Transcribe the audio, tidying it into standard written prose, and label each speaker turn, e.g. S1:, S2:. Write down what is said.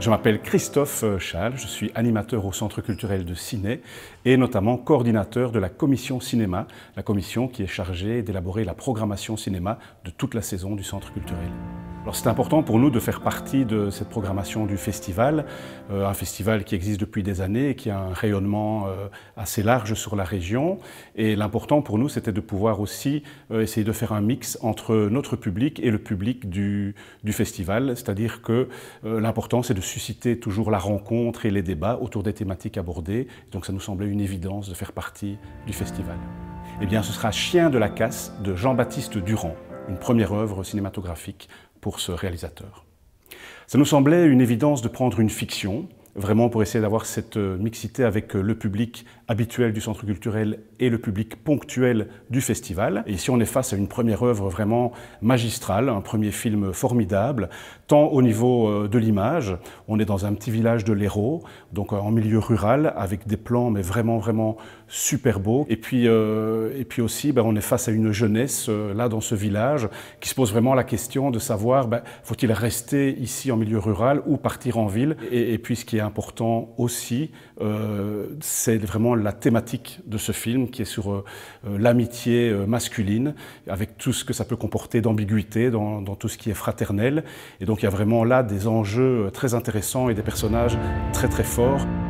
S1: Je m'appelle Christophe Schall, je suis animateur au Centre culturel de Ciney et notamment coordinateur de la commission cinéma, la commission qui est chargée d'élaborer la programmation cinéma de toute la saison du Centre culturel. Alors c'est important pour nous de faire partie de cette programmation du festival, un festival qui existe depuis des années et qui a un rayonnement assez large sur la région. Et l'important pour nous, c'était de pouvoir aussi essayer de faire un mix entre notre public et le public du festival, c'est-à-dire que l'important c'est de susciter toujours la rencontre et les débats autour des thématiques abordées. Donc ça nous semblait une évidence de faire partie du festival. Eh bien ce sera Chien de la casse de Jean-Baptiste Durand, une première œuvre cinématographique pour ce réalisateur. Ça nous semblait une évidence de prendre une fiction, vraiment pour essayer d'avoir cette mixité avec le public habituel du centre culturel et le public ponctuel du festival. Et ici on est face à une première œuvre vraiment magistrale, un premier film formidable, tant au niveau de l'image, on est dans un petit village de l'Hérault, donc en milieu rural, avec des plans mais vraiment super beaux. Et puis aussi on est face à une jeunesse là dans ce village qui se pose vraiment la question de savoir faut-il rester ici en milieu rural ou partir en ville. Et puis ce qui est important aussi, c'est vraiment la thématique de ce film qui est sur l'amitié masculine, avec tout ce que ça peut comporter d'ambiguïté dans tout ce qui est fraternel. Et donc il y a vraiment là des enjeux très intéressants et des personnages très forts.